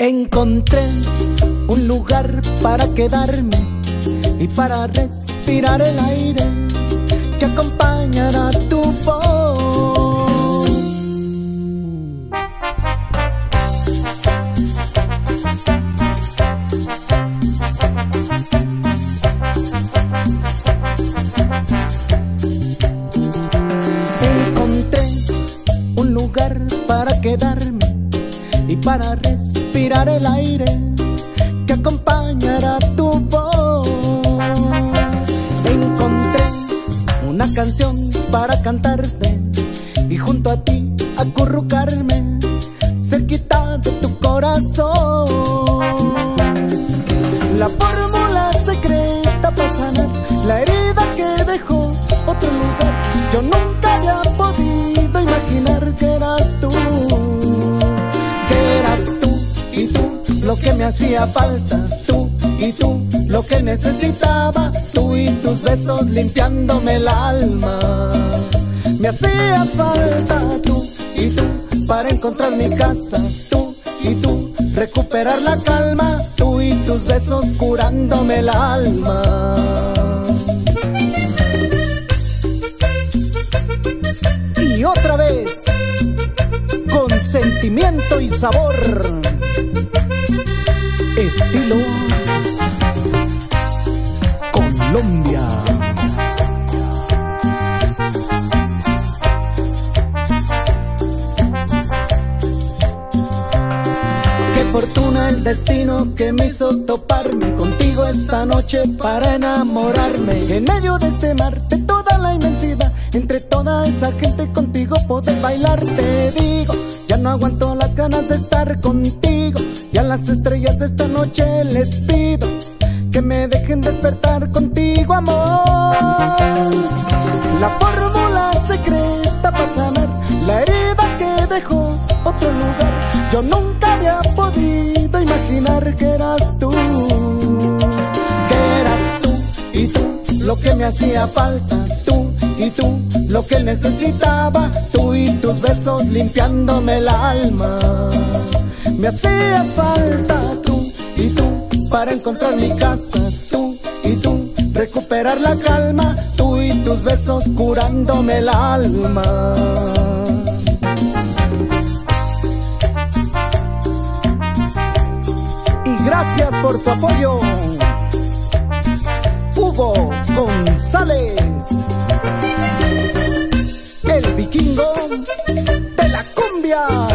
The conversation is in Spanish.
Encontré un lugar para quedarme y para respirar el aire que acompañará tu voz. Encontré un lugar para quedarme y para respirar el aire que acompañará tu voz. Encontré una canción para cantarte y junto a ti acurrucarme cerquita de tu corazón. La fórmula secreta para sanar la herida que dejó otro lugar. Yo nunca había podido imaginar que eras tú. Lo que me hacía falta, tú y tú, lo que necesitaba, tú y tus besos limpiándome el alma. Me hacía falta tú y tú para encontrar mi casa, tú y tú, recuperar la calma, tú y tus besos curándome el alma. Y otra vez, con sentimiento y sabor, estilo Colombia. Qué fortuna el destino que me hizo toparme contigo esta noche para enamorarme. En medio de este mar, de toda la inmensidad, entre toda esa gente contigo poder bailar. Te digo, ya no aguanto las ganas de estar contigo. Y a las estrellas de esta noche les pido que me dejen despertar contigo, amor. La fórmula secreta para sanar la herida que dejó otro lugar. Yo nunca había podido imaginar que eras tú. Que eras tú y tú, lo que me hacía falta, tú y tú, lo que necesitaba, tú y tus besos limpiándome el alma. Me hacía falta tú y tú para encontrar mi casa, tú y tú, recuperar la calma, tú y tus besos curándome el alma. Y gracias por tu apoyo, Hugo González, el vikingo de la cumbia.